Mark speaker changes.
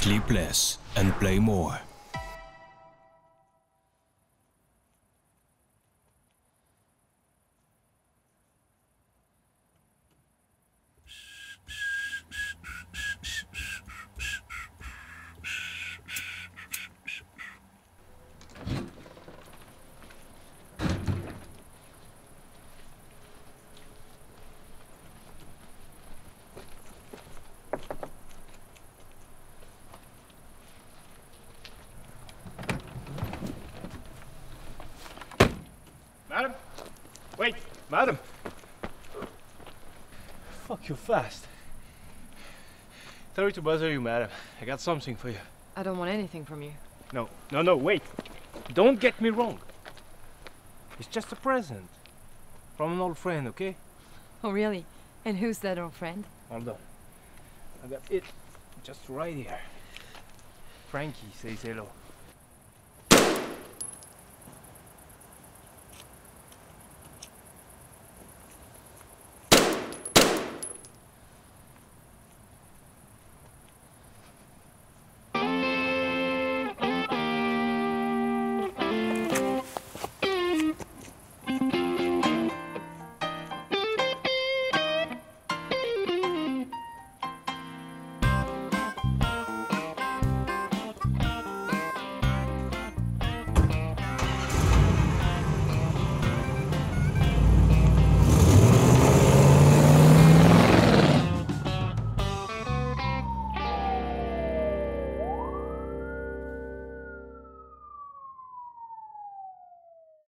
Speaker 1: Sleep less and play more.
Speaker 2: Madam? Wait, madam! Fuck, you're fast. Sorry to bother you, madam. I got something for you.
Speaker 3: I don't want anything from you.
Speaker 2: No, wait. Don't get me wrong. It's just a present. From an old friend, okay?
Speaker 3: Oh, really? And who's that old friend?
Speaker 2: Hold on. I got it just right here. Franky says hello.